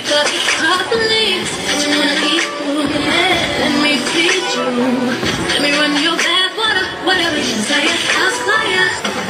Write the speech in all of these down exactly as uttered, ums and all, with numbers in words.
make up hard beliefs that you wanna eat through. Let me feed you. Let me run your bath water, whatever you say, I'll supply ya.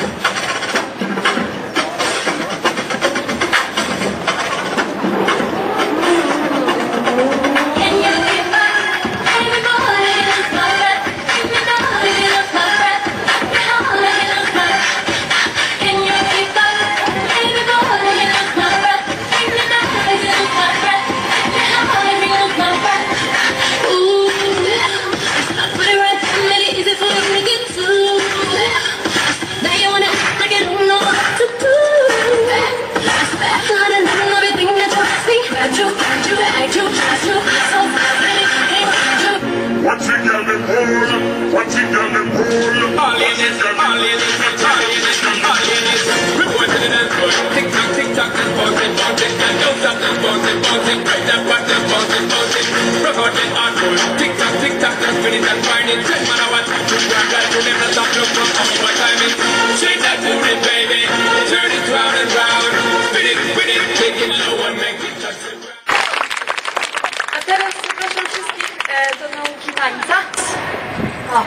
A teraz zapraszam wszystkich e, do nauki tańca. O.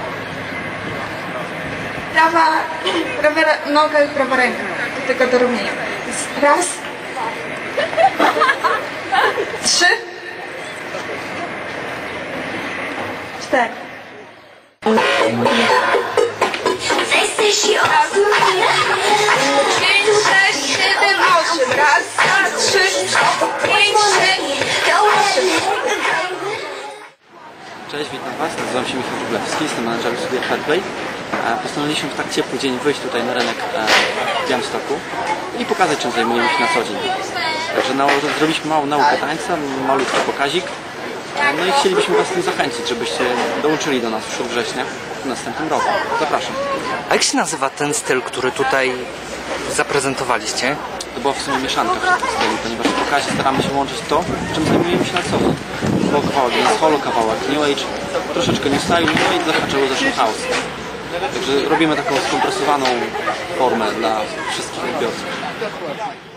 Prawa, prawa noga i prawa ręka. Do tego do rumienia. Raz. Trzy. Cztery. Pięć, sześć, siedem, osiem. Raz, dwa, trzy, pięć, sześć, osiem. Cześć, witam Was, nazywam się Michał Wróblewski, jestem menadżerem studia Fairplay. Postanowiliśmy w tak ciepły dzień wyjść tutaj na rynek w Białymstoku i pokazać, czym zajmujemy się na co dzień. Także na, zrobiliśmy małą naukę tańca, malutki pokazik. No i chcielibyśmy Was tym zachęcić, żebyście dołączyli do nas w środku września w następnym roku. Zapraszam. A jak się nazywa ten styl, który tutaj zaprezentowaliście? To była w sumie mieszanka wszystkich styli, ponieważ w pokazie staramy się łączyć to, czym zajmujemy się na co dzień. Było kawałek dancehall, kawałek new age, troszeczkę new style, no i zahaczyło też o house. Także robimy taką skompresowaną formę dla wszystkich odbiorców.